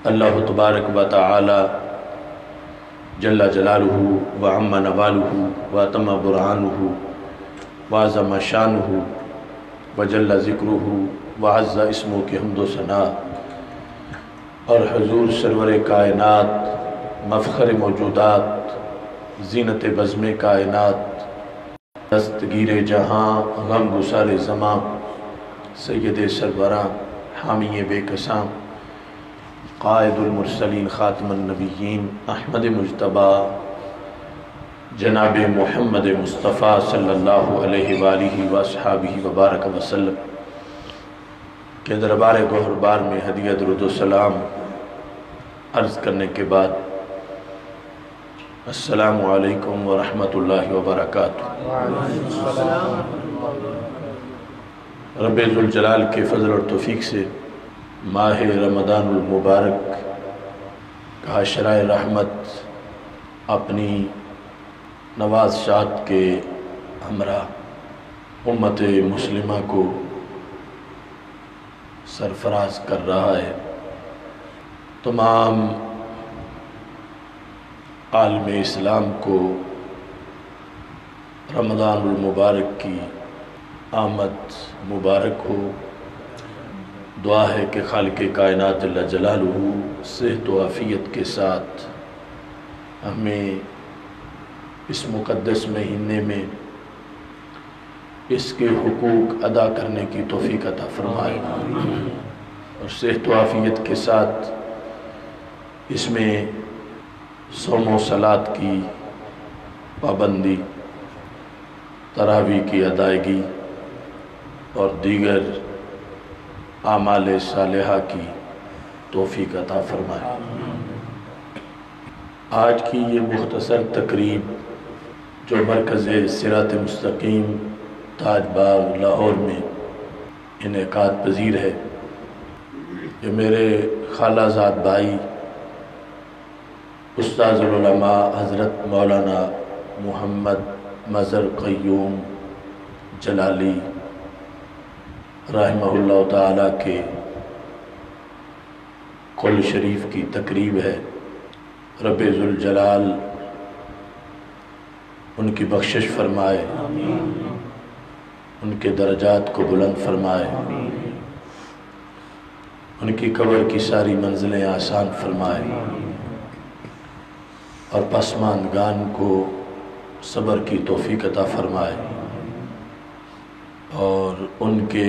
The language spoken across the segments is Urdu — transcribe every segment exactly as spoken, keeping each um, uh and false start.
اللہ تبارک و تعالی جل جلالہ و عم نوالہ و اتم برہانہ و عظم شانہ و جل ذکرہ و عز اسمہ کی حمد و ثنا اور حضور سرور کائنات مفخر موجودات زینت بزم کائنات دستگیر جہاں غم گسار زماں سید سربراں حامی بے کساں قائد المرسلین خاتم النبیین احمد مجتبی جناب محمد مصطفیٰ صلی اللہ علیہ وآلہ وصحابہ وبارک وسلم کے دربار گوہربار میں ہدیہ درود و سلام عرض کرنے کے بعد السلام علیکم ورحمۃ اللہ وبرکاتہ۔ رب ذوالجلال کے فضل اور توفیق سے ماہ رمضان المبارک کا عشرہ رحمت اپنی نوازشات کے ہمراہ امت مسلمہ کو سرفراز کر رہا ہے۔ تمام عالم اسلام کو رمضان المبارک کی آمد مبارک ہو۔ دعا ہے کہ خالق کائنات جل جلالہ صحت و عافیت کے ساتھ ہمیں اس مقدس مہینے میں اس کے حقوق ادا کرنے کی توفیق عطا فرمائے اور صحت و عافیت کے ساتھ اس میں صوم و صلاۃ کی پابندی، تراویح کی ادائیگی اور دیگر اعمال صالحہ کی توفیق عطا فرمائے۔ آج کی یہ مختصر تقریب جو مرکز صراط مستقیم تاج باغ لاہور میں انعقاد پذیر ہے، یہ میرے خالہ زاد بھائی استاذ العلماء حضرت مولانا محمد مظہر قیوم جلالی رحمہ اللہ تعالیٰ کے قول شریف کی تقریب ہے۔ رب ذوالجلال ان کی بخشش فرمائے، ان کے درجات کو بلند فرمائے، ان کی قبر کی ساری منزلیں آسان فرمائے اور پسماندگان کو صبر کی توفیق عطا فرمائے اور ان کے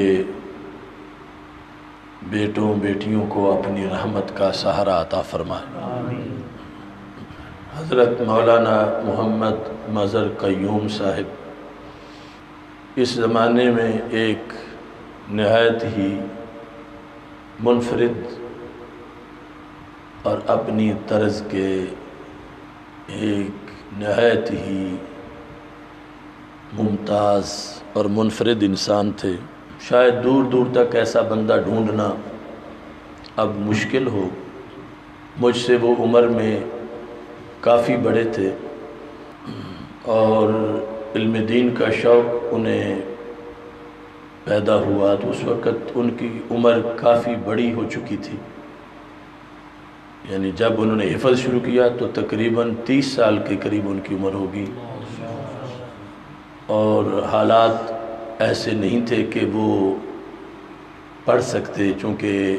بیٹوں بیٹیوں کو اپنی رحمت کا سہارا عطا فرمائے۔ حضرت مولانا محمد مظہر قیوم صاحب اس زمانے میں ایک نہایت ہی منفرد اور اپنی طرز کے ایک نہایت ہی ممتاز اور منفرد انسان تھے۔ شاید دور دور تک ایسا بندہ ڈھونڈنا اب مشکل ہو۔ مجھ سے وہ عمر میں کافی بڑے تھے اور علم دین کا شوق انہیں پیدا ہوا تو اس وقت ان کی عمر کافی بڑی ہو چکی تھی، یعنی جب انہوں نے حفظ شروع کیا تو تقریباً تیس سال کے قریب ان کی عمر ہوگی اور حالات ایسے نہیں تھے کہ وہ پڑھ سکتے، چونکہ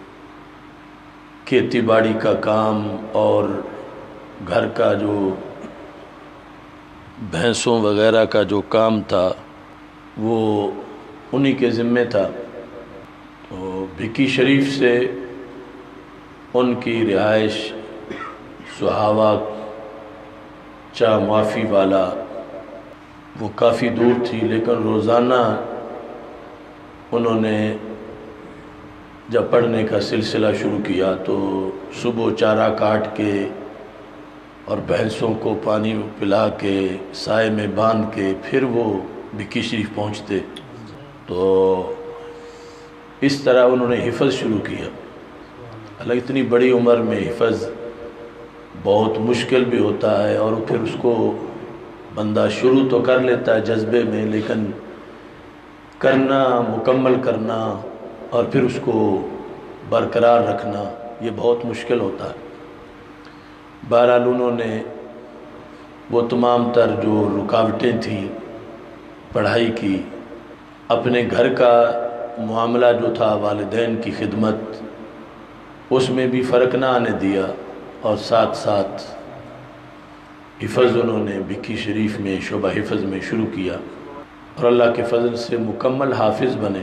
کھیتی باڑی کا کام اور گھر کا جو بھینسوں وغیرہ کا جو کام تھا وہ انہی کے ذمے تھا۔ تو بھکی شریف سے ان کی رہائش سہاوا چا معافی والا وہ کافی دور تھی، لیکن روزانہ انہوں نے جب پڑھنے کا سلسلہ شروع کیا تو صبح چارہ کاٹ کے اور بھینسوں کو پانی پلا کے سائے میں باندھ کے پھر وہ بھکی شریف پہنچتے۔ تو اس طرح انہوں نے حفظ شروع کیا۔ حالانکہ اتنی بڑی عمر میں حفظ بہت مشکل بھی ہوتا ہے اور پھر اس کو بندہ شروع تو کر لیتا ہے جذبے میں، لیکن کرنا، مکمل کرنا اور پھر اس کو برقرار رکھنا یہ بہت مشکل ہوتا ہے۔ بہرحال انہوں نے وہ تمام تر جو رکاوٹیں تھیں پڑھائی کی، اپنے گھر کا معاملہ جو تھا، والدین کی خدمت، اس میں بھی فرق نہ آنے دیا، اور ساتھ ساتھ حفظ انہوں نے بکی شریف میں شعبہ حفظ میں شروع کیا، اور اللہ کے فضل سے مکمل حافظ بنے۔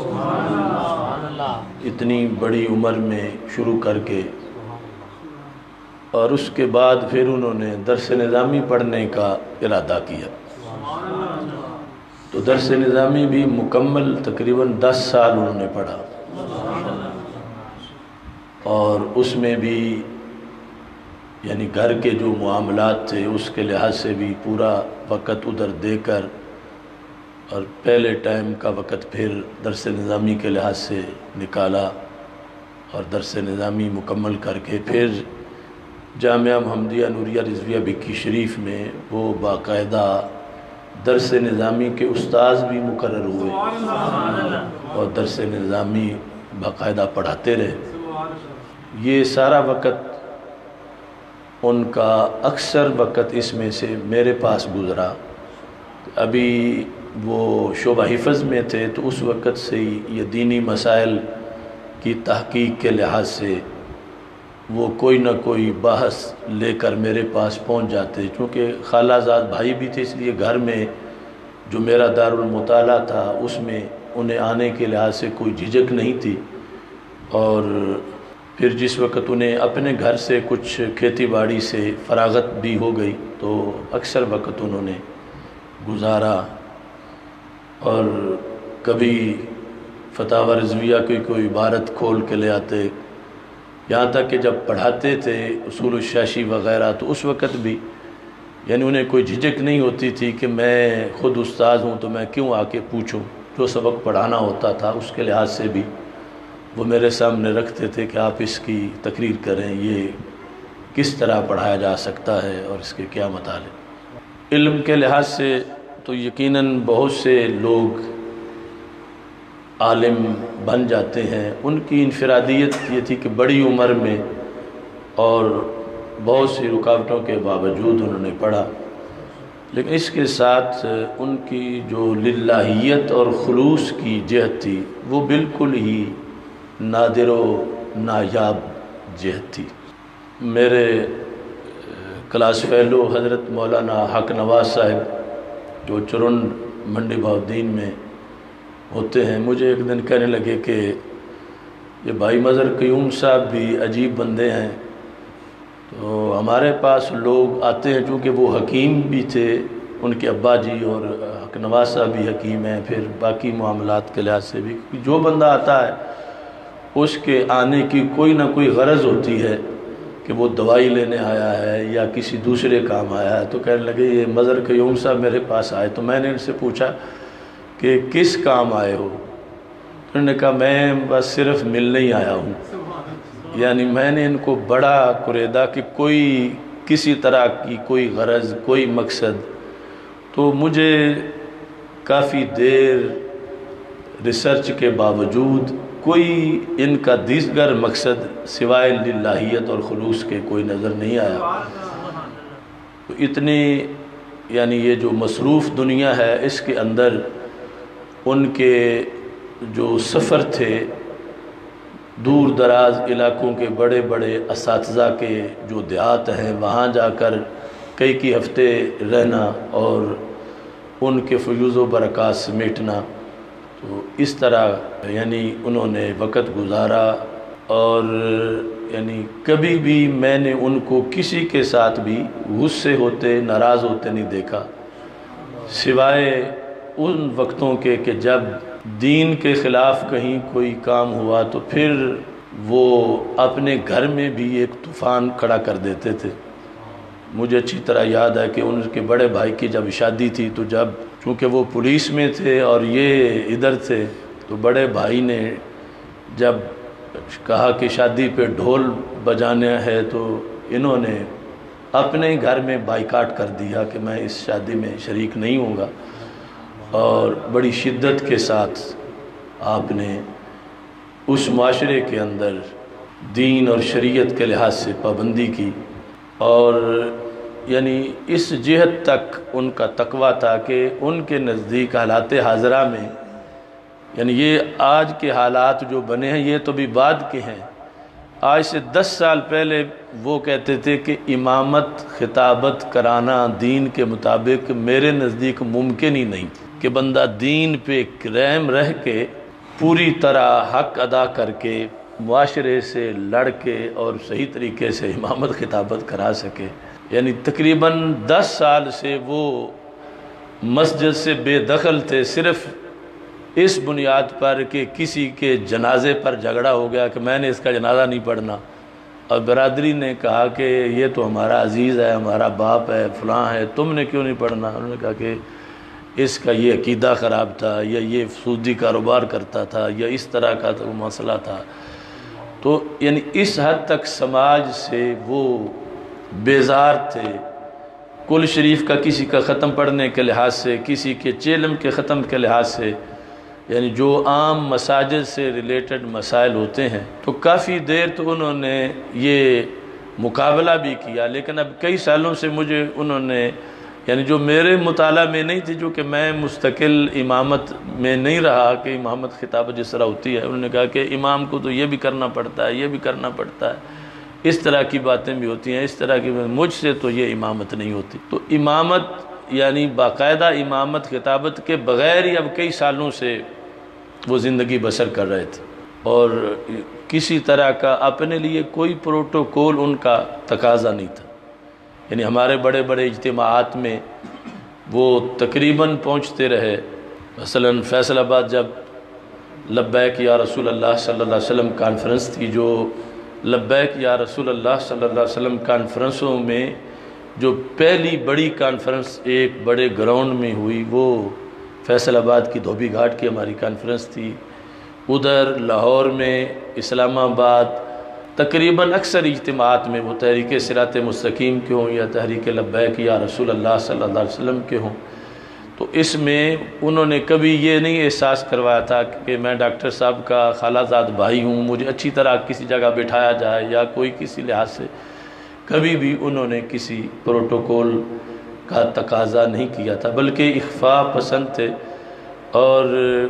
اتنی بڑی عمر میں شروع کر کے، اور اس کے بعد پھر انہوں نے درس نظامی پڑھنے کا ارادہ کیا، تو درس نظامی بھی مکمل تقریباً دس سال انہوں نے پڑھا، اور اس میں بھی یعنی گھر کے جو معاملات تھے اس کے لحاظ سے بھی پورا وقت ادھر دے کر، اور پہلے ٹائم کا وقت پھر درس نظامی کے لحاظ سے نکالا، اور درس نظامی مکمل کر کے پھر جامعہ محمدیہ نوریہ رضویہ بکی شریف میں وہ باقاعدہ درس نظامی کے استاذ بھی مقرر ہوئے، اور درس نظامی باقاعدہ پڑھاتے رہے۔ یہ سارا وقت ان کا اکثر وقت اس میں سے میرے پاس گزرا۔ ابھی وہ شعبہ حفظ میں تھے تو اس وقت سے ہی یہ دینی مسائل کی تحقیق کے لحاظ سے وہ کوئی نہ کوئی بحث لے کر میرے پاس پہنچ جاتے، چونکہ خالہ زاد بھائی بھی تھے، اس لیے گھر میں جو میرا دارالمطالعہ تھا اس میں انہیں آنے کے لحاظ سے کوئی جھجک نہیں تھی، اور پھر جس وقت انہیں اپنے گھر سے کچھ کھیتی باڑی سے فراغت بھی ہو گئی تو اکثر وقت انہوں نے گزارا، اور کبھی فتاوی رضویہ کی کوئی عبارت کھول کے لے آتے، یہاں تک کہ جب پڑھاتے تھے اصول الشاشی وغیرہ تو اس وقت بھی یعنی انہیں کوئی جھجک نہیں ہوتی تھی کہ میں خود استاد ہوں تو میں کیوں آ کے پوچھوں، جو سبق پڑھانا ہوتا تھا اس کے لحاظ سے بھی وہ میرے سامنے رکھتے تھے کہ آپ اس کی تقریر کریں، یہ کس طرح پڑھایا جا سکتا ہے اور اس کے کیا مطالب۔ علم کے لحاظ سے تو یقیناً بہت سے لوگ عالم بن جاتے ہیں، ان کی انفرادیت یہ تھی کہ بڑی عمر میں اور بہت سی رکاوٹوں کے باوجود انہوں نے پڑھا، لیکن اس کے ساتھ ان کی جو للہیت اور خلوص کی جہت تھی وہ بالکل ہی نادر و نایاب جہت تھی۔ میرے کلاس فیلو حضرت مولانا حق نواز صاحب جو چرن منڈی بہاؤالدین میں ہوتے ہیں، مجھے ایک دن کہنے لگے کہ یہ بھائی مظہر قیوم صاحب بھی عجیب بندے ہیں، تو ہمارے پاس لوگ آتے ہیں چونکہ وہ حکیم بھی تھے، ان کے ابا جی اور حق نواز صاحب بھی حکیم ہیں، پھر باقی معاملات کے لحاظ سے بھی جو بندہ آتا ہے اس کے آنے کی کوئی نہ کوئی غرض ہوتی ہے کہ وہ دوائی لینے آیا ہے یا کسی دوسرے کام آیا ہے۔ تو کہنے لگے یہ مظہر قیوم صاحب میرے پاس آئے، تو میں نے ان سے پوچھا کہ کس کام آئے ہو؟ انہوں نے کہا میں بس صرف ملنے ہی آیا ہوں۔ یعنی میں نے ان کو بڑا قریدا کہ کوئی کسی طرح کی کوئی غرض، کوئی مقصد، تو مجھے کافی دیر ریسرچ کے باوجود کوئی ان کا دیگر مقصد سوائے للہیت اور خلوص کے کوئی نظر نہیں آیا۔ تو اتنی یعنی یہ جو مصروف دنیا ہے اس کے اندر ان کے جو سفر تھے دور دراز علاقوں کے، بڑے بڑے اساتذہ کے جو دیہات ہیں وہاں جا کر کئی کئی ہفتے رہنا اور ان کے فیوض و برکات سمیٹنا، تو اس طرح یعنی انہوں نے وقت گزارا، اور یعنی کبھی بھی میں نے ان کو کسی کے ساتھ بھی غصے ہوتے، ناراض ہوتے نہیں دیکھا، سوائے ان وقتوں کے کہ جب دین کے خلاف کہیں کوئی کام ہوا تو پھر وہ اپنے گھر میں بھی ایک طوفان کھڑا کر دیتے تھے۔ مجھے اچھی طرح یاد ہے کہ ان کے بڑے بھائی کی جب شادی تھی تو جب چونکہ وہ پولیس میں تھے اور یہ ادھر تھے، تو بڑے بھائی نے جب کہا کہ شادی پہ ڈھول بجانا ہے تو انہوں نے اپنے گھر میں بائیکاٹ کر دیا کہ میں اس شادی میں شریک نہیں ہوں گا، اور بڑی شدت کے ساتھ آپ نے اس معاشرے کے اندر دین اور شریعت کے لحاظ سے پابندی کی، اور یعنی اس جہت تک ان کا تقویٰ تھا کہ ان کے نزدیک حالات حاضرہ میں، یعنی یہ آج کے حالات جو بنے ہیں یہ تو بھی بعد کے ہیں، آج سے دس سال پہلے وہ کہتے تھے کہ امامت خطابت کرانا دین کے مطابق میرے نزدیک ممکن ہی نہیں کہ بندہ دین پہ قائم رہ کے پوری طرح حق ادا کر کے معاشرے سے لڑ کے اور صحیح طریقے سے امامت خطابت کرا سکے۔ یعنی تقریباً دس سال سے وہ مسجد سے بے دخل تھے، صرف اس بنیاد پر کہ کسی کے جنازے پر جھگڑا ہو گیا کہ میں نے اس کا جنازہ نہیں پڑھنا، اور برادری نے کہا کہ یہ تو ہمارا عزیز ہے، ہمارا باپ ہے، فلاں ہے، تم نے کیوں نہیں پڑھنا؟ انہوں نے کہا کہ اس کا یہ عقیدہ خراب تھا، یا یہ سودی کاروبار کرتا تھا، یا اس طرح کا تو مسئلہ تھا۔ تو یعنی اس حد تک سماج سے وہ بیزار تھے، کل شریف کا کسی کا ختم پڑھنے کے لحاظ سے، کسی کے چیلم کے ختم کے لحاظ سے، یعنی جو عام مساجد سے ریلیٹڈ مسائل ہوتے ہیں، تو کافی دیر تو انہوں نے یہ مقابلہ بھی کیا، لیکن اب کئی سالوں سے مجھے انہوں نے، یعنی جو میرے مطالعہ میں نہیں تھی، جو کہ میں مستقل امامت میں نہیں رہا کہ امامت خطابت جس طرح ہوتی ہے، انہوں نے کہا کہ امام کو تو یہ بھی کرنا پڑتا ہے، یہ بھی کرنا پڑتا ہے، اس طرح کی باتیں بھی ہوتی ہیں، اس طرح کی، مجھ سے تو یہ امامت نہیں ہوتی۔ تو امامت یعنی باقاعدہ امامت خطابت کے بغیر ہی اب کئی سالوں سے وہ زندگی بسر کر رہے تھے، اور کسی طرح کا اپنے لیے کوئی پروٹوکول ان کا تقاضا نہیں تھا۔ یعنی ہمارے بڑے بڑے اجتماعات میں وہ تقریباً پہنچتے رہے، مثلا فیصل آباد جب لبیک یا رسول اللہ صلی اللہ علیہ وسلم کانفرنس تھی، جو لبیک یا رسول اللہ صلی اللہ علیہ وسلم کانفرنسوں میں جو پہلی بڑی کانفرنس ایک بڑے گراؤنڈ میں ہوئی، وہ فیصل آباد کی دھوبی گھاٹ کی ہماری کانفرنس تھی۔ ادھر لاہور میں، اسلام آباد، تقریباً اکثر اجتماعات میں وہ تحریک صراط مستقیم کے ہوں یا تحریک لبیک یا رسول اللہ صلی اللہ علیہ وسلم کے ہوں، تو اس میں انہوں نے کبھی یہ نہیں احساس کروایا تھا کہ میں ڈاکٹر صاحب کا خالہ زاد بھائی ہوں، مجھے اچھی طرح کسی جگہ بٹھایا جائے یا کوئی کسی لحاظ سے، کبھی بھی انہوں نے کسی پروٹوکول کا تقاضا نہیں کیا تھا، بلکہ اخفاء پسند تھے، اور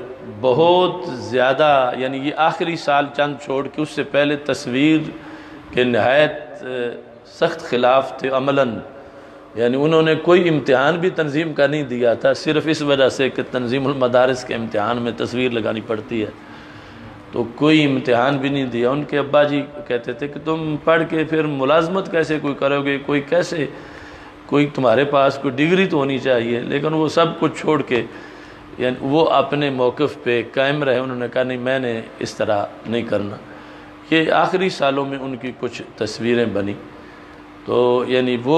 بہت زیادہ، یعنی یہ آخری سال چند چھوڑ کے اس سے پہلے تصویر کے نہایت سخت خلاف تھے عملاً۔ یعنی انہوں نے کوئی امتحان بھی تنظیم کا نہیں دیا تھا، صرف اس وجہ سے کہ تنظیم المدارس کے امتحان میں تصویر لگانی پڑتی ہے، تو کوئی امتحان بھی نہیں دیا۔ ان کے ابا جی کہتے تھے کہ تم پڑھ کے پھر ملازمت کیسے کوئی کرو گے، کوئی کیسے، کوئی تمہارے پاس کوئی ڈگری تو ہونی چاہیے، لیکن وہ سب کچھ چھوڑ کے یعنی وہ اپنے موقف پہ قائم رہے۔ انہوں نے کہا نہیں، میں نے اس طرح نہیں کرنا۔ یہ آخری سالوں میں ان کی کچھ تصویریں بنی، تو یعنی وہ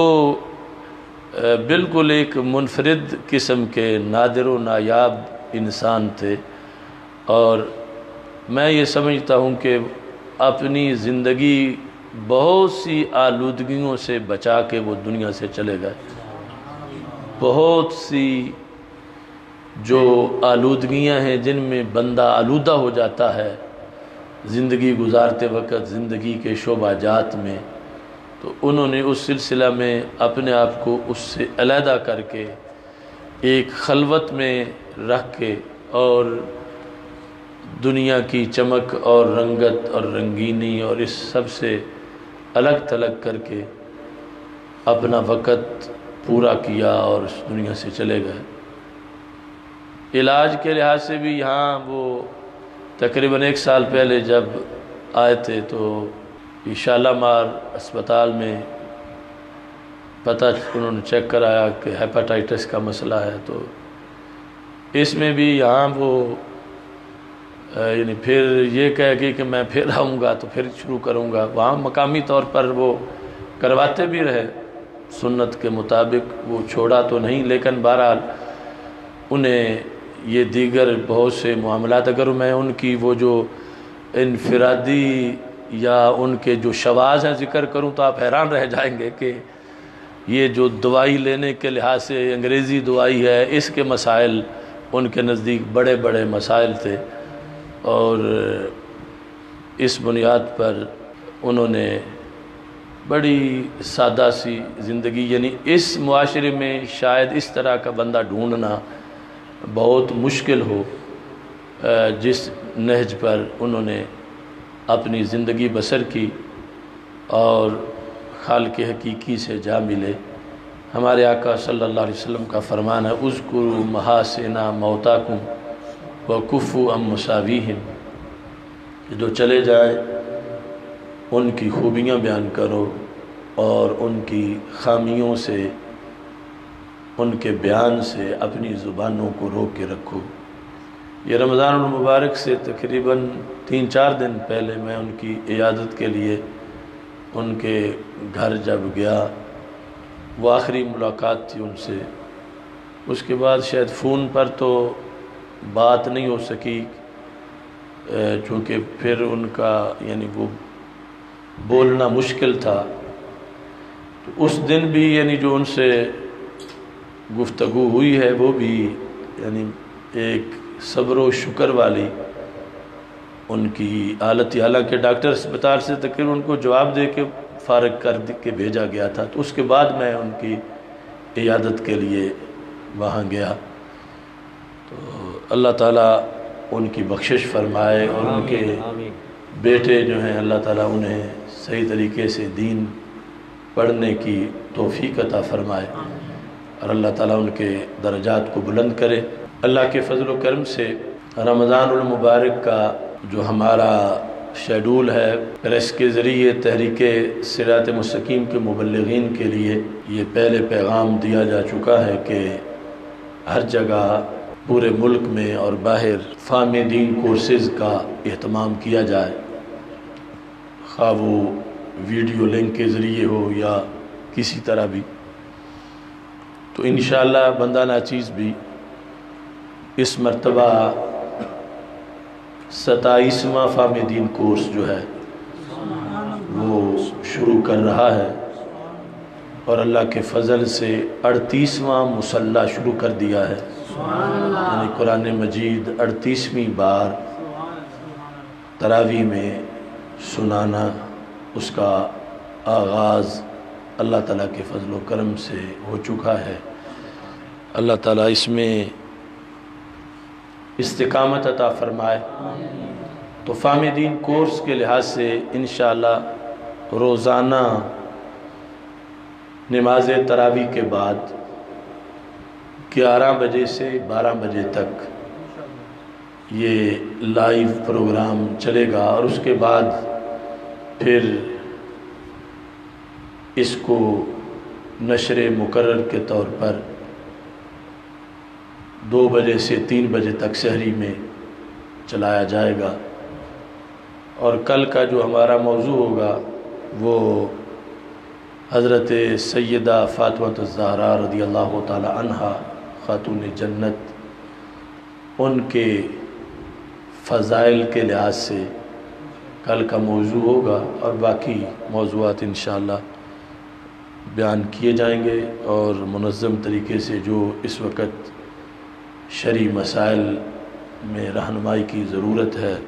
بالکل ایک منفرد قسم کے نادر و نایاب انسان تھے، اور میں یہ سمجھتا ہوں کہ اپنی زندگی بہت سی آلودگیوں سے بچا کے وہ دنیا سے چلے گئے۔ بہت سی جو آلودگیاں ہیں جن میں بندہ آلودہ ہو جاتا ہے زندگی گزارتے وقت، زندگی کے شعبہ جات میں، تو انہوں نے اس سلسلہ میں اپنے آپ کو اس سے علیحدہ کر کے ایک خلوت میں رکھ کے اور دنیا کی چمک اور رنگت اور رنگینی اور اس سب سے الگ تھلگ کر کے اپنا وقت پورا کیا اور اس دنیا سے چلے گئے۔ علاج کے لحاظ سے بھی یہاں وہ تقریباً ایک سال پہلے جب آئے تھے تو شالامار اسپتال میں پتہ انہوں نے چیک کرایا کہ ہیپاٹائٹس کا مسئلہ ہے، تو اس میں بھی یہاں وہ یعنی پھر یہ کہہ گئی کہ میں پھر آؤں گا تو پھر شروع کروں گا۔ وہاں مقامی طور پر وہ کرواتے بھی رہے سنت کے مطابق، وہ چھوڑا تو نہیں، لیکن بہرحال انہیں یہ دیگر بہت سے معاملات، اگر میں ان کی وہ جو انفرادی یا ان کے جو شواذ ہیں ذکر کروں تو آپ حیران رہ جائیں گے کہ یہ جو دوائی لینے کے لحاظ سے انگریزی دوائی ہے، اس کے مسائل ان کے نزدیک بڑے بڑے مسائل تھے، اور اس بنیاد پر انہوں نے بڑی سادہ سی زندگی، یعنی اس معاشرے میں شاید اس طرح کا بندہ ڈھونڈنا بہت مشکل ہو جس نہج پر انہوں نے اپنی زندگی بسر کی اور خالق حقیقی سے جا ملے۔ ہمارے آقا صلی اللہ علیہ وسلم کا فرمان ہے اذکروا محاسن موتاکم وکفوا عن مساویہم، کہ جو چلے جائے ان کی خوبیاں بیان کرو اور ان کی خامیوں سے، ان کے بیان سے اپنی زبانوں کو روک کے رکھو۔ یہ رمضان المبارک سے تقریباً تین چار دن پہلے میں ان کی عیادت کے لیے ان کے گھر جب گیا، وہ آخری ملاقات تھی ان سے۔ اس کے بعد شاید فون پر تو بات نہیں ہو سکی، چونکہ پھر ان کا یعنی وہ بولنا مشکل تھا۔ تو اس دن بھی یعنی جو ان سے گفتگو ہوئی ہے وہ بھی یعنی ایک صبر و شکر والی ان کی حالت تھی، حالانکہ ڈاکٹر اسپتال سے تقریباً ان کو جواب دے کے فارغ کر کے بھیجا گیا تھا۔ تو اس کے بعد میں ان کی عیادت کے لیے وہاں گیا، تو اللہ تعالیٰ ان کی بخشش فرمائے اور ان کے بیٹے جو ہیں اللہ تعالیٰ انہیں صحیح طریقے سے دین پڑھنے کی توفیق عطا فرمائے اور اللہ تعالیٰ ان کے درجات کو بلند کرے۔ اللہ کے فضل و کرم سے رمضان المبارک کا جو ہمارا شیڈول ہے پریس کے ذریعے تحریک صراط مستقیم کے مبلغین کے لیے یہ پہلے پیغام دیا جا چکا ہے کہ ہر جگہ پورے ملک میں اور باہر فہم دین کورسز کا اہتمام کیا جائے، خواہ وہ ویڈیو لنک کے ذریعے ہو یا کسی طرح بھی۔ تو انشاءاللہ بندہ ناچیز بھی اس مرتبہ ستائیسواں فہم دین کورس جو ہے وہ شروع کر رہا ہے، اور اللہ کے فضل سے اڑتیسواں مصلی شروع کر دیا ہے، یعنی قرآن مجید اڑتیسویں بار تراویح میں سنانا، اس کا آغاز اللہ تعالیٰ کے فضل و کرم سے ہو چکا ہے۔ اللہ تعالیٰ اس میں استقامت عطا فرمائے۔ تو فہم دین کورس کے لحاظ سے انشاءاللہ روزانہ نماز تراویح کے بعد گیارہ بجے سے بارہ بجے تک یہ لائیو پروگرام چلے گا، اور اس کے بعد پھر اس کو نشر مقرر کے طور پر دو بجے سے تین بجے تک سحری میں چلایا جائے گا۔ اور کل کا جو ہمارا موضوع ہوگا وہ حضرت سیدہ فاطمہ الزہرا رضی اللہ تعالی عنہا خاتون جنت، ان کے فضائل کے لحاظ سے کل کا موضوع ہوگا، اور باقی موضوعات انشاءاللہ بیان کیے جائیں گے، اور منظم طریقے سے جو اس وقت شرعی مسائل میں رہنمائی کی ضرورت ہے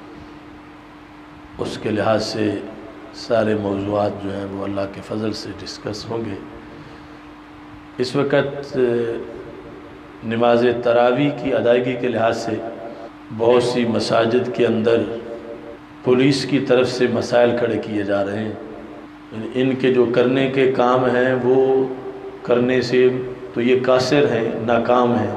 اس کے لحاظ سے سارے موضوعات جو ہیں وہ اللہ کے فضل سے ڈسکس ہوں گے۔ اس وقت نماز تراویح کی ادائیگی کے لحاظ سے بہت سی مساجد کے اندر پولیس کی طرف سے مسائل کھڑے کیے جا رہے ہیں، ان کے جو کرنے کے کام ہیں وہ کرنے سے تو یہ قاصر ہیں، ناکام ہیں۔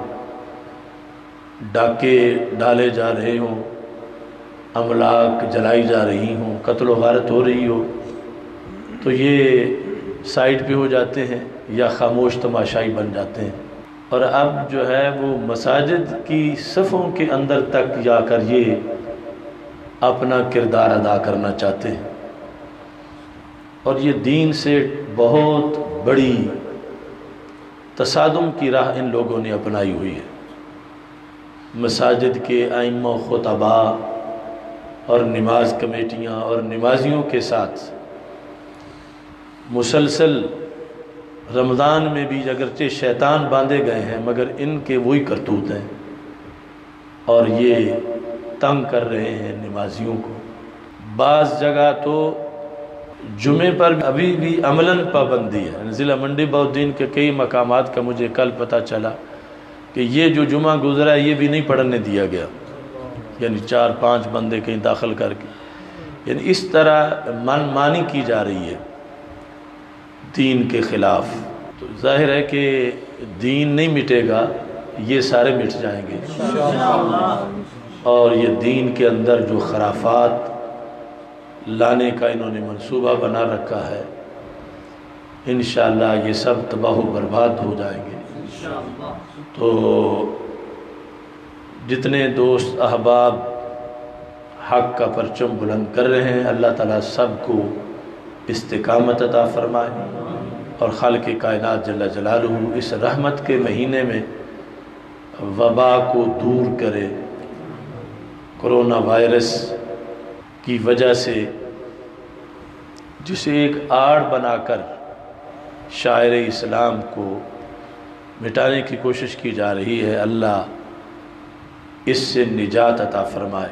ڈاکے ڈالے جا رہے ہوں، املاک جلائی جا رہی ہوں، قتل و غارت ہو رہی ہو، تو یہ سائٹ پہ ہو جاتے ہیں یا خاموش تماشائی بن جاتے ہیں، اور اب جو ہے وہ مساجد کی صفوں کے اندر تک جا کر یہ اپنا کردار ادا کرنا چاہتے ہیں، اور یہ دین سے بہت بڑی تصادم کی راہ ان لوگوں نے اپنائی ہوئی ہے۔ مساجد کے ائمہ و خطباء اور نماز کمیٹیاں اور نمازیوں کے ساتھ مسلسل رمضان میں بھی اگرچہ شیطان باندھے گئے ہیں مگر ان کے وہی کرتوت ہیں، اور یہ تنگ کر رہے ہیں نمازیوں کو۔ بعض جگہ تو جمعے پر ابھی بھی عملاً پابندی ہے۔ ضلع منڈی بہودین کے کئی مقامات کا مجھے کل پتہ چلا کہ یہ جو جمعہ گزرا ہے یہ بھی نہیں پڑھنے دیا گیا، یعنی چار پانچ بندے کہیں داخل کر کے، یعنی اس طرح من مانی کی جا رہی ہے دین کے خلاف۔ تو ظاہر ہے کہ دین نہیں مٹے گا، یہ سارے مٹ جائیں گے، اور یہ دین کے اندر جو خرافات لانے کا انہوں نے منصوبہ بنا رکھا ہے، انشاءاللہ یہ سب تباہ و برباد ہو جائیں گے۔ تو جتنے دوست احباب حق کا پرچم بلند کر رہے ہیں، اللہ تعالیٰ سب کو استقامت عطا فرمائے، اور خالق کائنات جل جلالہ اس رحمت کے مہینے میں وبا کو دور کرے۔ کرونا وائرس کی وجہ سے جسے ایک آڑ بنا کر شاعر اسلام کو مٹانے کی کوشش کی جا رہی ہے، اللہ اس سے نجات عطا فرمائے۔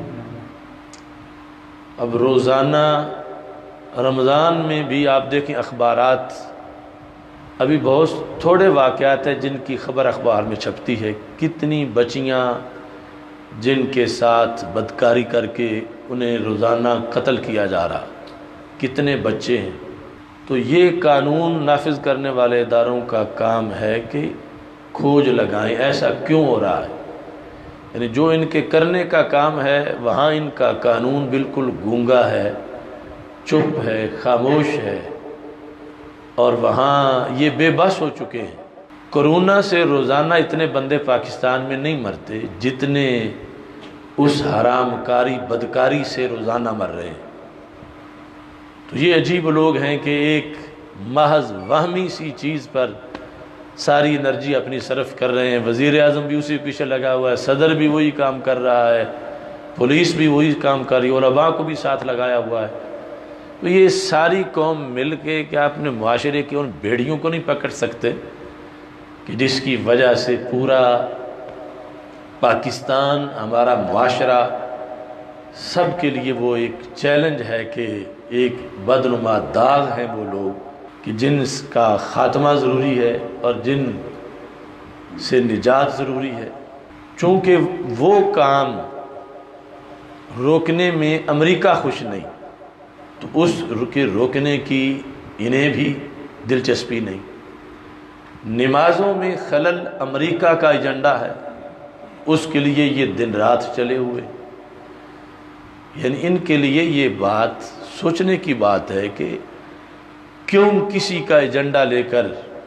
اب روزانہ رمضان میں بھی آپ دیکھیں اخبارات، ابھی بہت تھوڑے واقعات ہیں جن کی خبر اخبار میں چھپتی ہے، کتنی بچیاں جن کے ساتھ بدکاری کر کے انہیں روزانہ قتل کیا جا رہا، کتنے بچے ہیں۔ تو یہ قانون نافذ کرنے والے اداروں کا کام ہے کہ کھوج لگائیں ایسا کیوں ہو رہا ہے، یعنی جو ان کے کرنے کا کام ہے وہاں ان کا قانون بالکل گونگا ہے، چپ ہے، خاموش ہے، اور وہاں یہ بے بس ہو چکے ہیں۔ کرونا سے روزانہ اتنے بندے پاکستان میں نہیں مرتے جتنے اس حرام کاری بدکاری سے روزانہ مر رہے ہیں۔ تو یہ عجیب لوگ ہیں کہ ایک محض وہمی سی چیز پر ساری انرجی اپنی صرف کر رہے ہیں۔ وزیر اعظم بھی اسی پیچھے لگا ہوا ہے، صدر بھی وہی کام کر رہا ہے، پولیس بھی وہی کام کر رہی ہے، علماء کو بھی ساتھ لگایا ہوا ہے۔ تو یہ ساری قوم مل کے کیا اپنے معاشرے کی ان بھیڑیوں کو نہیں پکڑ سکتے کہ جس کی وجہ سے پورا پاکستان، ہمارا معاشرہ سب کے لیے وہ ایک چیلنج ہے کہ ایک بدنما داغ ہیں وہ لوگ کہ جن کا خاتمہ ضروری ہے اور جن سے نجات ضروری ہے۔ چونکہ وہ کام روکنے میں امریکہ خوش نہیں، تو اس کے روکنے کی انہیں بھی دلچسپی نہیں۔ نمازوں میں خلل امریکہ کا ایجنڈا ہے، اس کے لیے یہ دن رات چلے ہوئے، یعنی ان کے لیے یہ بات سوچنے کی بات ہے کہ کیوں کسی کا ایجنڈا لے کر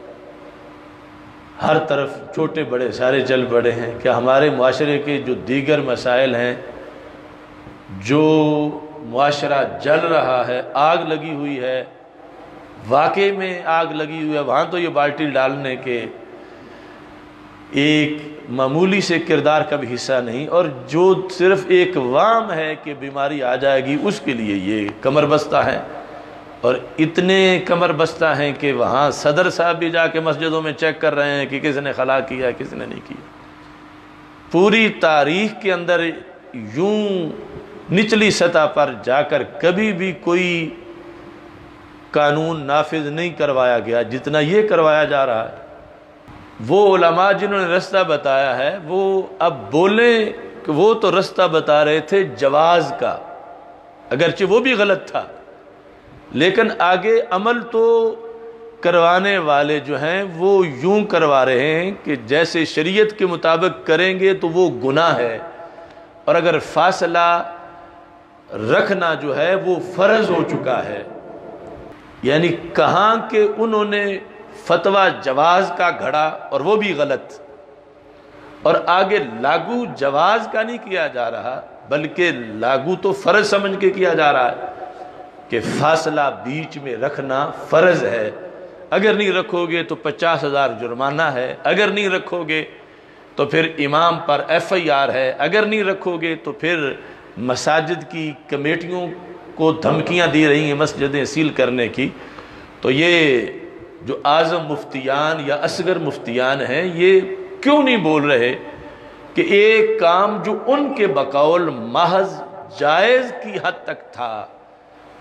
ہر طرف چھوٹے بڑے سارے چل پڑے ہیں۔ کہ ہمارے معاشرے کے جو دیگر مسائل ہیں، جو معاشرہ جل رہا ہے، آگ لگی ہوئی ہے، واقعے میں آگ لگی ہوئی ہے، وہاں تو یہ بالٹی ڈالنے کے ایک معمولی سے کردار کا بھی حصہ نہیں، اور جو صرف ایک وام ہے کہ بیماری آ جائے گی اس کے لیے یہ کمر بستہ ہیں، اور اتنے کمر بستہ ہیں کہ وہاں صدر صاحب بھی جا کے مسجدوں میں چیک کر رہے ہیں کہ کس نے خلا کیا کس نے نہیں کیا۔ پوری تاریخ کے اندر یوں نچلی سطح پر جا کر کبھی بھی کوئی قانون نافذ نہیں کروایا گیا جتنا یہ کروایا جا رہا ہے۔ وہ علماء جنہوں نے رستہ بتایا ہے وہ اب بولیں کہ وہ تو رستہ بتا رہے تھے جواز کا، اگرچہ وہ بھی غلط تھا، لیکن آگے عمل تو کروانے والے جو ہیں وہ یوں کروا رہے ہیں کہ جیسے شریعت کے مطابق کریں گے تو وہ گناہ ہے، اور اگر فاصلہ رکھنا جو ہے وہ فرض ہو چکا ہے۔ یعنی کہاں کہ انہوں نے فتویٰ جواز کا گھڑا اور وہ بھی غلط، اور آگے لاگو جواز کا نہیں کیا جا رہا بلکہ لاگو تو فرض سمجھ کے کیا جا رہا ہے کہ فاصلہ بیچ میں رکھنا فرض ہے، اگر نہیں رکھو گے تو پچاس ہزار جرمانہ ہے، اگر نہیں رکھو گے تو پھر امام پر ایف آئی آر ہے، اگر نہیں رکھو گے تو پھر مساجد کی کمیٹیوں کو دھمکیاں دی رہی ہیں مسجدیں سیل کرنے کی۔ تو یہ جو اعظم مفتیان یا اصغر مفتیان ہیں یہ کیوں نہیں بول رہے کہ ایک کام جو ان کے بقول محض جائز کی حد تک تھا،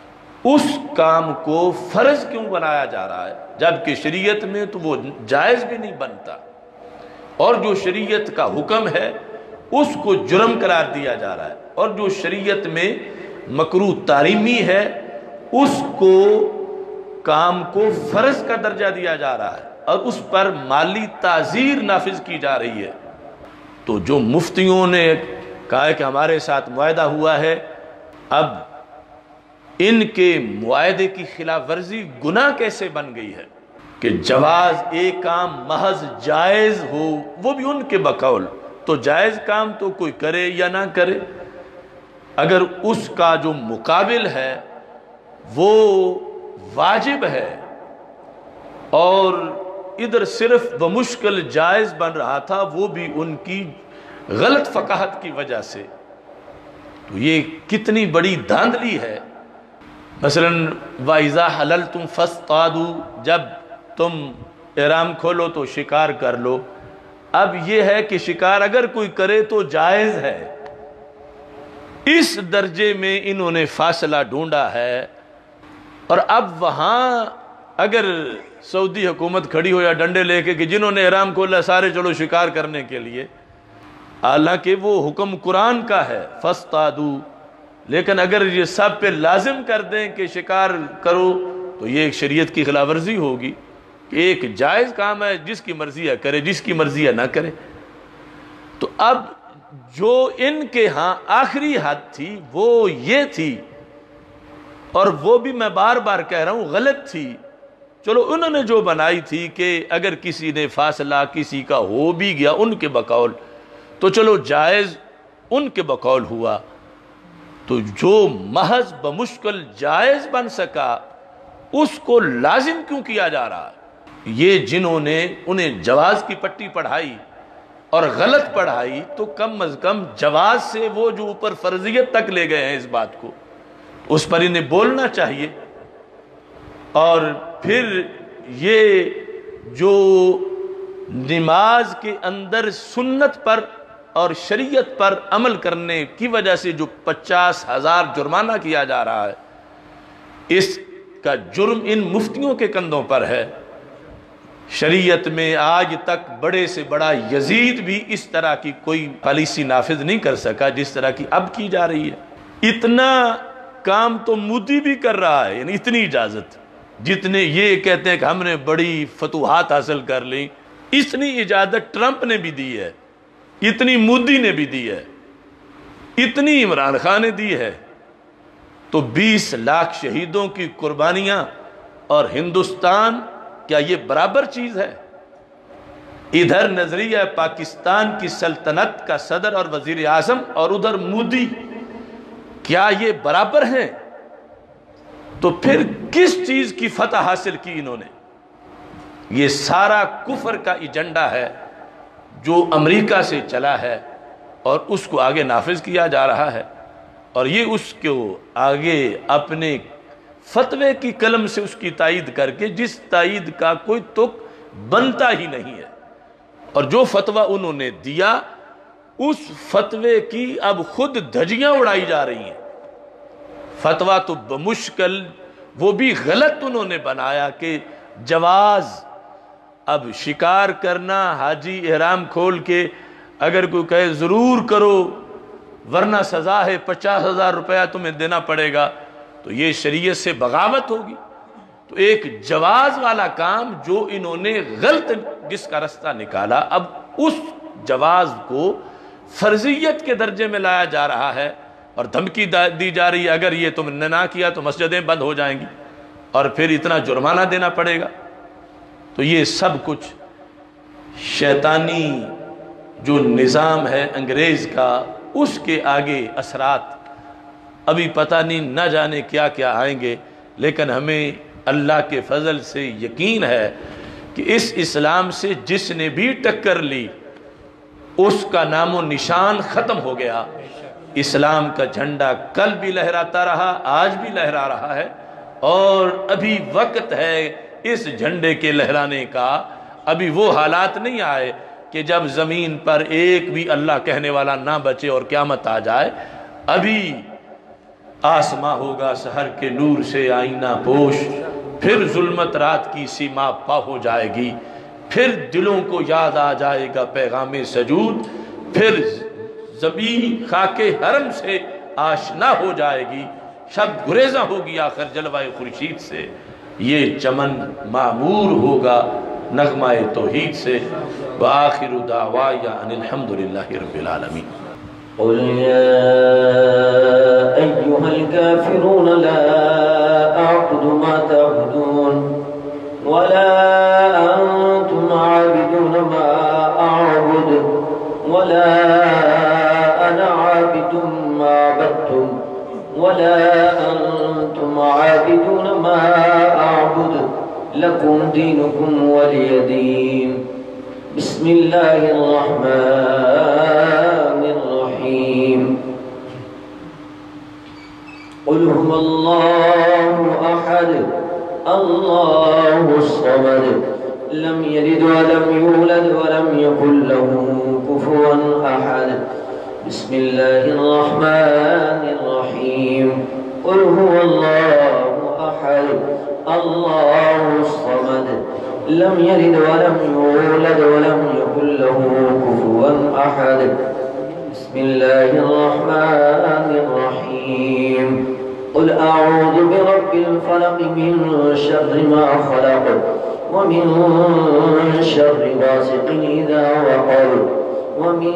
اس کام کو فرض کیوں بنایا جا رہا ہے جبکہ شریعت میں تو وہ جائز بھی نہیں بنتا، اور جو شریعت کا حکم ہے اس کو جرم قرار دیا جا رہا ہے، اور جو شریعت میں مکروہ تحریمی ہے اس کو کام کو فرض کا درجہ دیا جا رہا ہے اور اس پر مالی تعزیر نافذ کی جا رہی ہے۔ تو جو مفتیوں نے کہا ہے کہ ہمارے ساتھ معاہدہ ہوا ہے، اب ان کے معاہدے کی خلاف ورزی گناہ کیسے بن گئی ہے کہ جواز ایک کام محض جائز ہو، وہ بھی ان کے بقول، تو جائز کام تو کوئی کرے یا نہ کرے، اگر اس کا جو مقابل ہے وہ واجب ہے اور ادھر صرف بمشکل جائز بن رہا تھا، وہ بھی ان کی غلط فقاہت کی وجہ سے، تو یہ کتنی بڑی دھاندلی ہے۔ مثلا وَإِذَا حَلَلْتُمْ فَاصْطَادُوا، جب تم احرام کھولو تو شکار کر لو، اب یہ ہے کہ شکار اگر کوئی کرے تو جائز ہے، اس درجے میں انہوں نے فاصلہ ڈھونڈا ہے۔ اور اب وہاں اگر سعودی حکومت کھڑی ہو یا ڈنڈے لے کے کہ جنہوں نے احرام کھولا سارے چلو شکار کرنے کے لیے، حالانکہ وہ حکم قرآن کا ہے فَاصْطَادُوا، لیکن اگر یہ سب پہ لازم کر دیں کہ شکار کرو تو یہ ایک شریعت کی خلاف ورزی ہوگی کہ ایک جائز کام ہے، جس کی مرضی ہے کرے، جس کی مرضی ہے نہ کرے۔ تو اب جو ان کے ہاں آخری حد تھی وہ یہ تھی، اور وہ بھی میں بار بار کہہ رہا ہوں غلط تھی۔ چلو انہوں نے جو بنائی تھی کہ اگر کسی نے فاصلہ کسی کا ہو بھی گیا ان کے بقول تو چلو جائز ان کے بقول ہوا، تو جو محض بمشکل جائز بن سکا اس کو لازم کیوں کیا جا رہا ہے؟ یہ جنہوں نے انہیں جواز کی پٹی پڑھائی اور غلط پڑھائی، تو کم از کم جواز سے وہ جو اوپر فرضیت تک لے گئے ہیں اس بات کو، اس پر انہیں بولنا چاہیے۔ اور پھر یہ جو نماز کے اندر سنت پر اور شریعت پر عمل کرنے کی وجہ سے جو پچاس ہزار جرمانہ کیا جا رہا ہے، اس کا جرم ان مفتیوں کے کندھوں پر ہے۔ شریعت میں آج تک بڑے سے بڑا یزید بھی اس طرح کی کوئی پالیسی نافذ نہیں کر سکا جس طرح کی اب کی جا رہی ہے۔ اتنا کام تو مودی بھی کر رہا ہے، یعنی اتنی اجازت جتنے یہ کہتے ہیں کہ ہم نے بڑی فتوحات حاصل کر لی، اتنی اجازت ٹرمپ نے بھی دی ہے، اتنی مودی نے بھی دی ہے، اتنی عمران خان نے دی ہے۔ تو بیس لاکھ شہیدوں کی قربانیاں اور ہندوستان، کیا یہ برابر چیز ہے؟ ادھر نظریہ پاکستان کی سلطنت کا صدر اور وزیر اعظم اور ادھر مودی، کیا یہ برابر ہیں؟ تو پھر کس چیز کی فتح حاصل کی انہوں نے؟ یہ سارا کفر کا ایجنڈا ہے جو امریکہ سے چلا ہے اور اس کو آگے نافذ کیا جا رہا ہے، اور یہ اس کو آگے اپنے فتوے کی قلم سے اس کی تائید کر کے، جس تائید کا کوئی تک بنتا ہی نہیں ہے، اور جو فتوہ انہوں نے دیا اس فتوے کی اب خود دھجیاں اڑائی جا رہی ہیں۔ فتوہ تو بمشکل وہ بھی غلط انہوں نے بنایا کہ جواز، اب شکار کرنا، حاجی احرام کھول کے اگر کوئی کہے ضرور کرو ورنہ سزا ہے پچاس ہزار روپیہ تمہیں دینا پڑے گا، تو یہ شریعت سے بغاوت ہوگی۔ تو ایک جواز والا کام جو انہوں نے غلط جس کا رستہ نکالا، اب اس جواز کو فرضیت کے درجے میں لایا جا رہا ہے اور دھمکی دی جا رہی ہے اگر یہ تم نے نہ کیا تو مسجدیں بند ہو جائیں گی اور پھر اتنا جرمانہ دینا پڑے گا۔ تو یہ سب کچھ شیطانی جو نظام ہے انگریز کا، اس کے آگے اثرات ابھی پتہ نہیں نہ جانے کیا کیا آئیں گے، لیکن ہمیں اللہ کے فضل سے یقین ہے کہ اس اسلام سے جس نے بھی ٹکر لی اس کا نام و نشان ختم ہو گیا۔ اسلام کا جھنڈا کل بھی لہراتا رہا، آج بھی لہرا رہا ہے، اور ابھی وقت ہے اس جھنڈے کے لہرانے کا۔ ابھی وہ حالات نہیں آئے کہ جب زمین پر ایک بھی اللہ کہنے والا نہ بچے اور قیامت آ جائے۔ ابھی آسماں ہوگا سحر کے نور سے آئینہ پوش، پھر ظلمت رات کی سیما پا ہو جائے گی، پھر دلوں کو یاد آ جائے گا پیغام سجود، پھر زمین خاک حرم سے آشنا ہو جائے گی، شب گریزاں ہوگی آخر جلوہ خورشید سے، یہ چمن معمور ہوگا نغمہ توحید سے۔ وآخر دعوایا ان الحمدللہ رب العالمین۔ قل يا أيها الكافرون لا أعبد ما تعبدون ولا أنتم عابدون ما أعبد ولا أنا عابد ما عبدتم ولا أنتم عابدون ما أعبد لكم دينكم ولي دين۔ بسم الله الرحمن الرحيم۔ قل هو الله أحد الله الصمد لم يلد ولم يولد ولم يكن له كفوا أحد۔ بسم الله الرحمن الرحيم۔ قل هو الله أحد الله الصمد لم يلد ولم يولد ولم يكن له كفوا أحد۔ بسم الله الرحمن الرحيم۔ قل أعوذ برب الفلق من شر ما خلق ومن شر غاسق إذا وقب ومن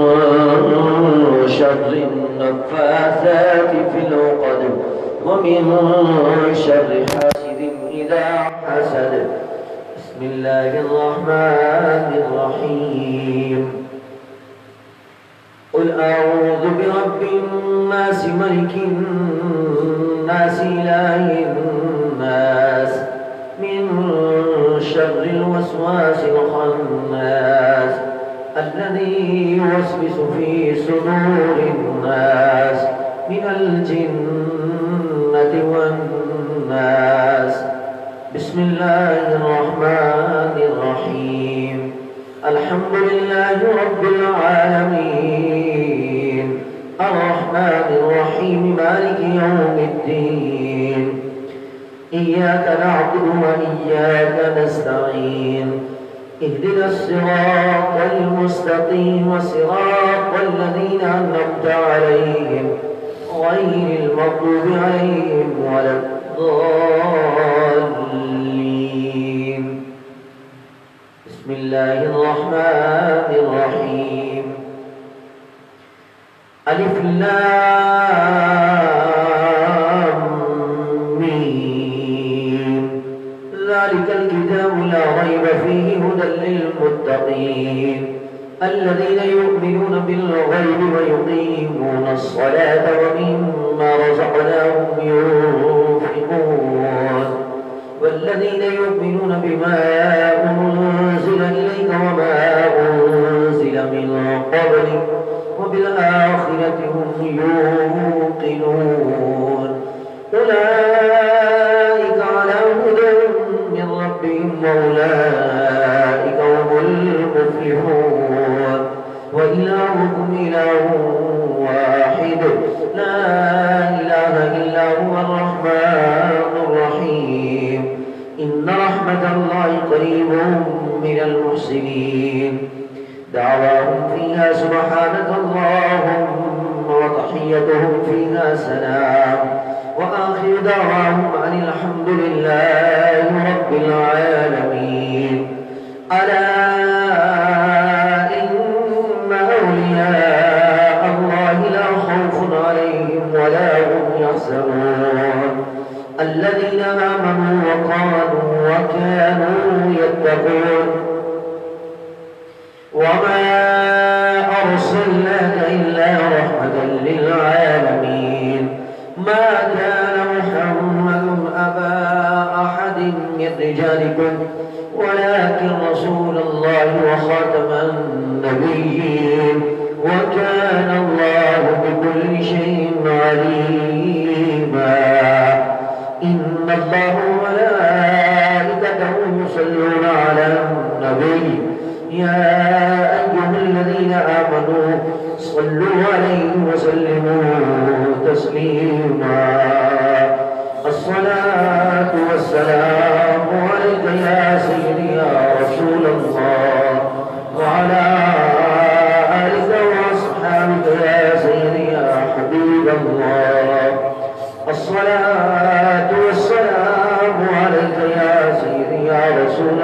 شر النفاثات في العقد ومن شر حاسد إذا حسد۔ بسم الله الرحمن الرحيم۔ قل أعوذ برب الناس ملك الناس إله الناس من شر الوسواس الخناس الذي يوسوس في صدور الناس من الجنة والناس۔ بسم الله الرحمن الرحيم۔ الحمد لله رب العالمين الرحمن الرحيم مالك يوم الدين إياك نعبد وإياك نستعين اهدنا الصراط المستقيم صراط الذين أنعمت عليهم غير المغضوب عليهم ولا الضالين۔ بسم الله الرحمن الرحيم۔ ألف لام ميم ذلك الكتاب لا ريب فيه هدى للمتقين الذين يؤمنون بالغيب ويقيمون الصلاة ومما رزقناهم ينفقون والذين يؤمنون بما أنزل إليك وما أنزل من قبلك وبالآخرة هم يوقنون أولئك على هدى من ربهم وأولئك هم المفلحون۔ وإلهكم إله واحد لا إله إلا هو الرحمن الرحيم إن رحمة الله قريب من المحسنين۔ دعواهم فيها سبحانك اللهم وتحيتهم فيها سلام وآخر دعواهم أن الحمد لله رب العالمين۔ ألا إن أولياء الله لا خوف عليهم ولا هم يحزنون الذين آمنوا وقالوا وكانوا يتقون وما أرسلناك إلا رحمة للعالمين ما كان محمد أبا أحد من رجالكم ولكن رسول الله وخاتم النبيين وكان الله بكل شيء عليما۔ إن الله وملائكته يصلون على النبي يا أيها الذين آمنوا صلوا عليه وسلموا تسليما۔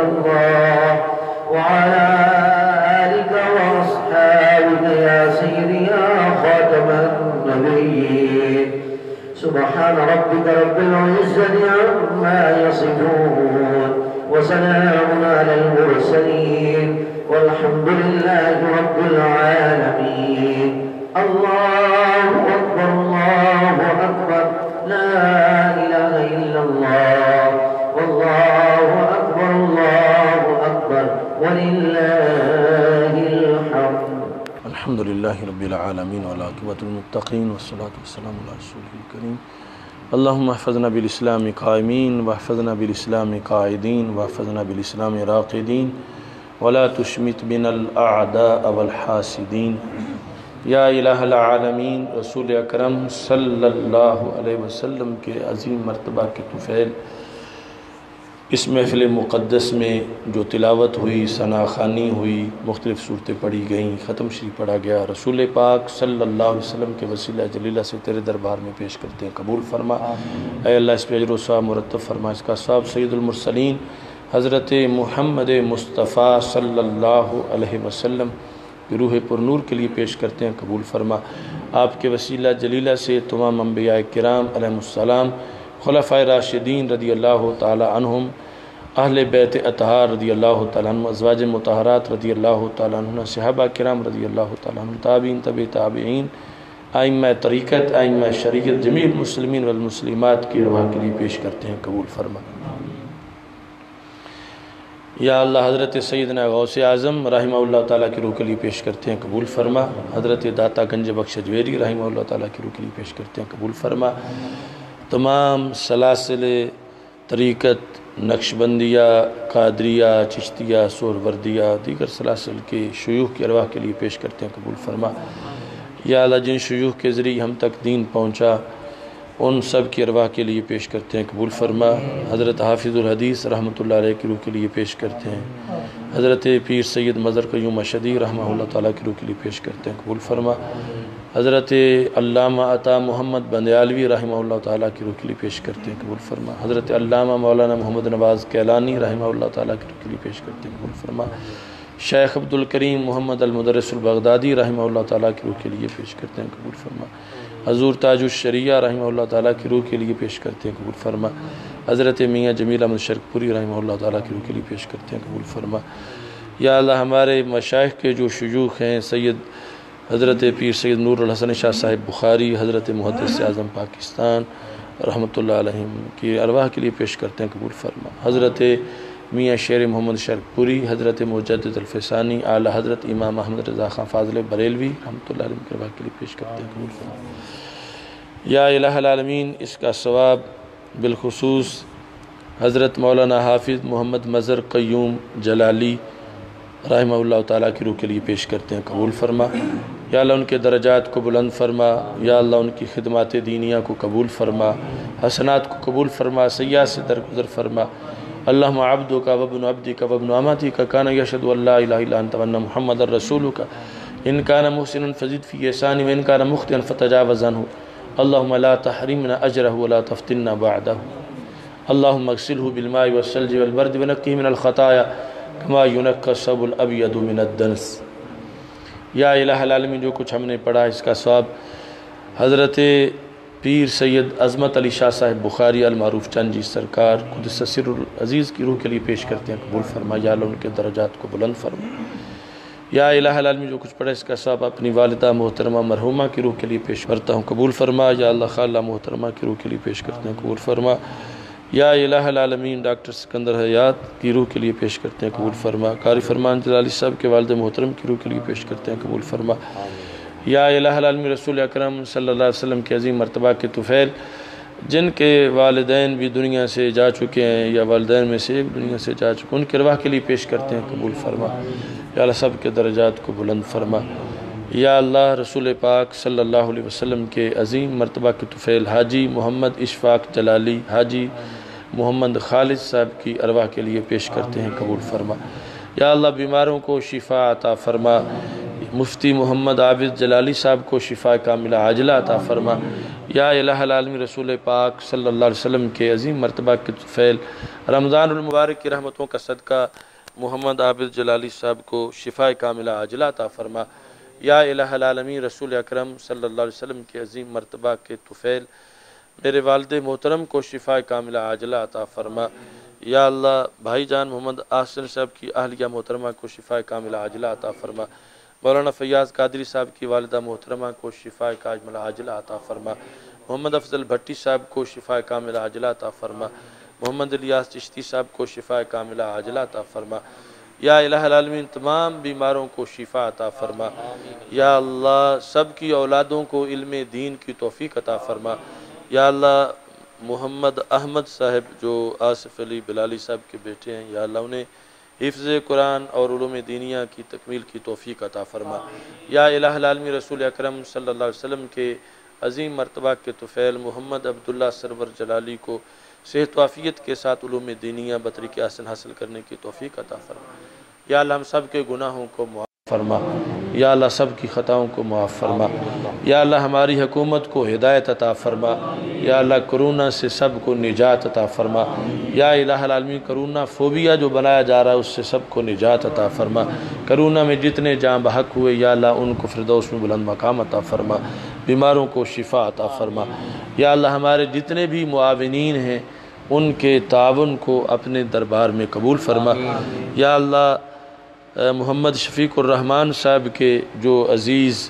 إلا الله وعلى آلك وأصحابك يا سيدي يا خاتم النبيين. سبحان ربك رب العزة عما يصفون وسلام على المرسلين والحمد لله رب العالمين. الله أكبر الله أكبر لا إله إلا الله والله أكبر الله أكبر ولله الحمد. الحمد لله رب العالمين والعاقبة للمتقين والصلاة والسلام على رسوله الكريم. اللهم احفظنا بالإسلام قائمين واحفظنا بالإسلام قاعدين واحفظنا بالإسلام راقدين ولا تشمت بنا الأعداء والحاسدين. یا الہ العالمین رسول اکرم صلی اللہ علیہ وسلم کے عظیم مرتبہ کے طفیل اس محفل مقدس میں جو تلاوت ہوئی، ثنا خوانی ہوئی، مختلف صورتیں پڑھی گئیں، ختم شریف پڑھا گیا، رسول پاک صلی اللہ علیہ وسلم کے وسیلہ جلیلہ سے تیرے دربار میں پیش کرتے ہیں، قبول فرما۔ اے اللہ اس پہ اجر و ثواب مرتب فرما، اس کا ثواب سید المرسلین حضرت محمد مصطفیٰ صلی اللہ علیہ وسلم روح پر نور کے لیے پیش کرتے ہیں، قبول فرما۔ آپ کے وسیلہ جلیلہ سے تمام انبیاء کرام علیہ السلام، خلفائے راشدین رضی اللہ تعالی عنہم، اہل بیت اطہار رضی اللہ تعالی عنہ، ازواج مطہرات رضی اللہ تعالی عنہ، صحابہ کرام رضی اللہ تعالی عنہ، تابعین تبع تابعین، ائمہ طریقت، ائمہ شریعت، جمیع المسلمین والمسلمات کی رواح کے لیے پیش کرتے ہیں، قبول فرما۔ یا اللہ حضرت سیدنا غوث اعظم رحمہ اللہ تعالیٰ کی روح کے لیے پیش کرتے ہیں، قبول فرما۔ حضرت داتا گنج بخش جویری رحمہ اللہ تعالیٰ کی روح کے لیے پیش کرتے ہیں، قبول فرما۔ تمام سلاسل طریقت، نقشبندیہ، قادریہ، چشتیہ، سہروردیہ، دیگر سلاسل کے شیوخ کی ارواح کے لیے پیش کرتے ہیں، قبول فرما۔ یا اللہ جن شیوخ کے ذریعے ہم تک دین پہنچا ان سب کی ارواح کے لیے پیش کرتے ہیں، قبول فرما۔ حضرت حافظ الحدیث رحمۃ اللہ علیہ کی روح کے لیے پیش کرتے ہیں۔ حضرت پیر سید مظہر قیوم اشدی رحمہ اللہ تعالیٰ کی روح کے لیے پیش کرتے ہیں، قبول فرما۔ حضرت علامہ عطا محمد بندیالوی رحمہ اللہ تعالیٰ کی روح کے لیے پیش کرتے ہیں، قبول فرما۔ حضرت علامہ مولانا محمد نواز کیلانی رحمہ اللہ تعالیٰ کی روح کے لیے پیش کرتے ہیں، قبول فرما۔ شیخ عبدالکریم محمد المدرس البغدادی رحمہ اللہ تعالیٰ کی روح کے لیے پیش کرتے ہیں، قبول فرما۔ حضور تاج الشریعہ رحمہ اللہ تعالیٰ کی روح کے لیے پیش کرتے ہیں، قبول فرما۔ حضرت میاں جمیل احمد شرک پوری رحمہ اللہ تعالیٰ کی روح کے لیے پیش کرتے ہیں، قبول فرما۔ یا اللہ ہمارے مشائخ کے جو شیوخ ہیں، سید حضرت پیر سید نور الحسن شاہ صاحب بخاری، حضرت محدث اعظم پاکستان رحمۃ اللہ علیہ کی ارواح کے لیے پیش کرتے ہیں، قبول فرما۔ حضرت میاں شیر محمد شرک پوری، حضرت مجدد الفسانی، اعلی حضرت امام احمد رضا خان فاضل بریلوی رحمۃ اللہ علیہ کی ارواح کے لیے پیش کرتے ہیں، قبول فرما۔ یا الہ العالمین اس کا ثواب بالخصوص حضرت مولانا حافظ محمد مظہر قیوم جلالی رحمہ اللہ تعالیٰ کی روح کے لیے پیش کرتے ہیں، قبول فرما۔ یا اللہ ان کے درجات کو بلند فرما، یا اللہ ان کی خدمات دینیہ کو قبول فرما، حسنات کو قبول فرما، سیئات سے درگزر فرما۔ اللہم عبدک وابن عبدک وابن امتک کان یشہد ان لا الہ الا انت وان محمد رسولک ان کان محسنا فزد فی احسانہ وان کان مخطئا فتجاوز عنہ اللہم لا تحرمنا اجرہ ولا تفتنا بعدہ اللہم اغسلہ بالماء والثلج والبرد ونقہ من الخطایا کما ینقی الثوب الابیض من الدنس۔ یا الہ العالمین جو کچھ ہم نے پڑھا اس کا ثواب حضرت پیر سید عظمت علی شاہ صاحب بخاری المعروف چند جی سرکار قدس سر العزیز کی روح کے لیے پیش کرتے ہیں، قبول فرما۔ یا اللہ ان کے درجات کو بلند فرما۔ یا الہ العالمین جو کچھ پڑھا اس کا ثواب اپنی والدہ محترمہ مرحومہ کی روح کے لیے پیش کرتا ہوں، قبول فرما۔ یا اللہ خالہ محترمہ کی روح کے لیے پیش کرتے ہیں، قبول فرما۔ یا الہ العالمین ڈاکٹر سکندر حیات کی روح کے لیے پیش کرتے ہیں، قبول فرما۔ قاری فرمان جلالی صاحب کے والد محترم کی روح کے لیے پیش کرتے ہیں، قبول فرما۔ یا الہ العالمین رسول اکرم صلی اللہ علیہ وسلم کے عظیم مرتبہ کے طفیل جن کے والدین بھی دنیا سے جا چکے ہیں یا والدین میں سے ایک دنیا سے جا چکے ان کے ارواح کے لیے پیش کرتے ہیں، قبول فرما۔ یا اللہ سب کے درجات کو بلند فرما۔ یا اللہ رسول پاک صلی اللہ علیہ وسلم کے عظیم مرتبہ کے طفیل حاجی محمد اشفاق جلالی، حاجی محمد خالد صاحب کی ارواح کے لیے پیش کرتے ہیں، قبول فرما۔ یا اللہ بیماروں کو شفا عطا فرما، مفتی محمد عابد جلالی صاحب کو شفا کاملہ عاجلہ عطا فرما۔ یا الہ العالمین رسول پاک صلی اللہ علیہ وسلم کے عظیم مرتبہ کے طفیل رمضان المبارک کی رحمتوں کا صدقہ محمد عابد جلالی صاحب کو شفاء کاملہ عاجلہ عطا فرما۔ یا الہ العالمین رسول اکرم صلی اللہ علیہ وسلم کے عظیم مرتبہ کے طفیل میرے والد محترم کو شفاء کاملہ عاجلہ عطا فرما۔ یا اللہ بھائی جان محمد آحسن صاحب کی اہلیہ محترمہ کو شفاء کاملہ عاجلہ عطا فرما۔ مولانا فیاض قادری صاحب کی والدہ محترمہ کو شفاء کاملہ عاجلہ عطا فرما۔ محمد افضل بھٹی صاحب کو شفاء کاملہ عاجلہ عطا فرما۔ محمد الیاس چشتی صاحب کو شفاء کاملہ عاجلہ عطا فرما۔ یا الہ العالمین تمام بیماروں کو شفا عطا فرما۔ یا اللہ سب کی اولادوں کو علم دین کی توفیق عطا فرما۔ یا اللہ محمد احمد صاحب جو آصف علی بلالی صاحب کے بیٹے ہیں، یا اللہ انہیں حفظ قرآن اور علوم دینیہ کی تکمیل کی توفیق عطا فرما۔ یا الہ العالمین رسول اکرم صلی اللہ علیہ وسلم کے عظیم مرتبہ کے طفیل محمد عبداللہ سرور جلالی کو صحت و عافیت کے ساتھ علوم دینیہ بطریق احسن حاصل کرنے کی توفیق عطا فرما۔ یا اللہ ہم سب کے گناہوں کو معاف فرما۔ یا اللہ سب کی خطاؤں کو معاف فرما۔ یا اللہ ہماری حکومت کو ہدایت عطا فرما۔ یا اللہ کرونا سے سب کو نجات عطا فرما۔ یا الہ العالمین کرونا فوبیا جو بنایا جا رہا ہے اس سے سب کو نجات عطا فرما۔ کرونا میں جتنے جاں بحق ہوئے یا اللہ ان کو فردوس میں بلند مقام عطا فرما۔ بیماروں کو شفا عطا فرما۔ یا اللہ ہمارے جتنے بھی معاونین ہیں ان کے تعاون کو اپنے دربار میں قبول فرما۔ یا اللہ محمد شفیق الرحمن صاحب کے جو عزیز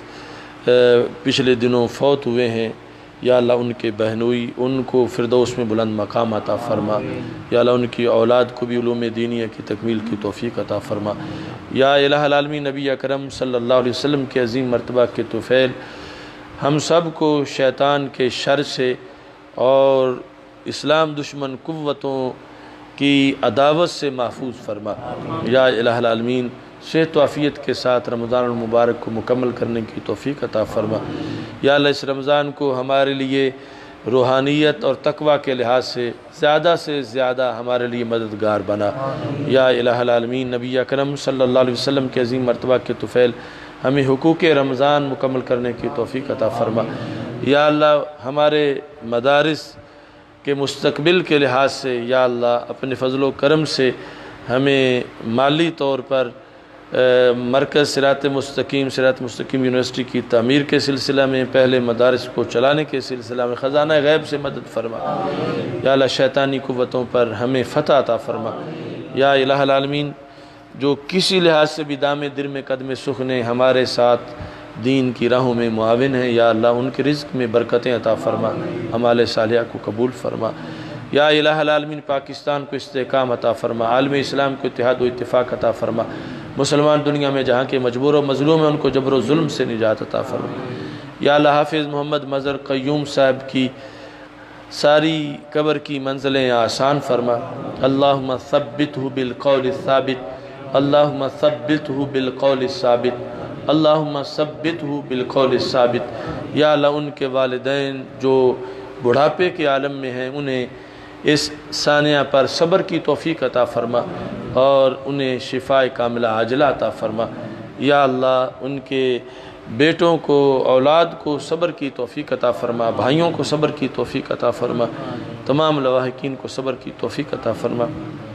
پچھلے دنوں فوت ہوئے ہیں، یا اللہ ان کے بہنوئی ان کو فردوس میں بلند مقام عطا فرما۔ یا اللہ ان کی اولاد کو بھی علوم دینیہ کی تکمیل کی توفیق عطا فرما۔ یا الہ العالمین نبی اکرم صلی اللہ علیہ وسلم کے عظیم مرتبہ کے طفیل ہم سب کو شیطان کے شر سے اور اسلام دشمن قوتوں کی عداوت سے محفوظ فرما۔ یا الہ العالمین صحت و عافیت کے ساتھ رمضان المبارک کو مکمل کرنے کی توفیق عطا فرما۔ یا اللہ اس رمضان کو ہمارے لیے روحانیت اور تقوی کے لحاظ سے زیادہ سے زیادہ ہمارے لیے مددگار بنا۔ یا الہ العالمین نبی اکرم صلی اللہ علیہ وسلم کے عظیم مرتبہ کے طفیل ہمیں حقوق رمضان مکمل کرنے کی توفیق عطا فرما۔ یا اللہ ہمارے مدارس کے مستقبل کے لحاظ سے یا اللہ اپنے فضل و کرم سے ہمیں مالی طور پر مرکز صراط مستقیم صراط مستقیم یونیورسٹی کی تعمیر کے سلسلہ میں پہلے مدارس کو چلانے کے سلسلہ میں خزانہ غیب سے مدد فرما۔ یا اللہ شیطانی قوتوں پر ہمیں فتح عطا فرما۔ یا الہ العالمین جو کسی لحاظ سے بھی دام در میں قدم سخن ہمارے ساتھ دین کی راہوں میں معاون ہیں، یا اللہ ان کے رزق میں برکتیں عطا فرما، اعمال صالحہ کو قبول فرما۔ یا الہ العالمین پاکستان کو استحکام عطا فرما، عالم اسلام کو اتحاد و اتفاق عطا فرما، مسلمان دنیا میں جہاں کے مجبور و مظلوم ہیں ان کو جبر و ظلم سے نجات عطا فرما۔ یا اللہ حافظ محمد مظہر قیوم صاحب کی ساری قبر کی منزلیں آسان فرما۔ اللہم ثبتہ بالقول الثابت، اللہم ثبتہ بالقول الثابت، اللہم ثبتہ بالقول الثابت۔ یا اللہ ان کے والدین جو بڑھاپے کے عالم میں ہیں انہیں اس ثانیہ پر صبر کی توفیق عطا فرما اور انہیں شفاء کاملہ عاجلہ عطا فرما۔ یا اللہ ان کے بیٹوں کو اولاد کو صبر کی توفیق عطا فرما، بھائیوں کو صبر کی توفیق عطا فرما، تمام لواحقین کو صبر کی توفیق عطا فرما۔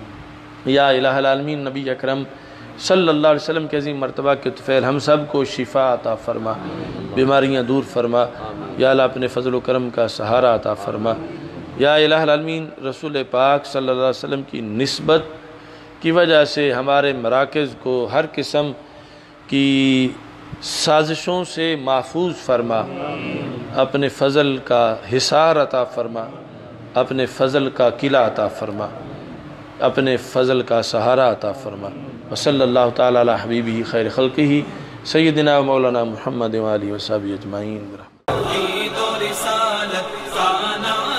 یا الہ العالمین نبی اکرم صلی اللہ علیہ وسلم کے عظیم مرتبہ کے طفیل ہم سب کو شفا عطا فرما، بیماریاں دور فرما۔ یا اللہ اپنے فضل و کرم کا سہارا عطا فرما۔ یا الہ العالمین رسول پاک صلی اللہ علیہ وسلم کی نسبت کی وجہ سے ہمارے مراکز کو ہر قسم کی سازشوں سے محفوظ فرما، اپنے فضل کا حصار عطا فرما، اپنے فضل کا قلعہ عطا فرما، اپنے فضل کا سہارا عطا فرما۔ وصلی اللہ تعالی علی حبیبہ خیر خلقہ سیدنا و مولانا محمد و آلہ و صحبہ اجمعین۔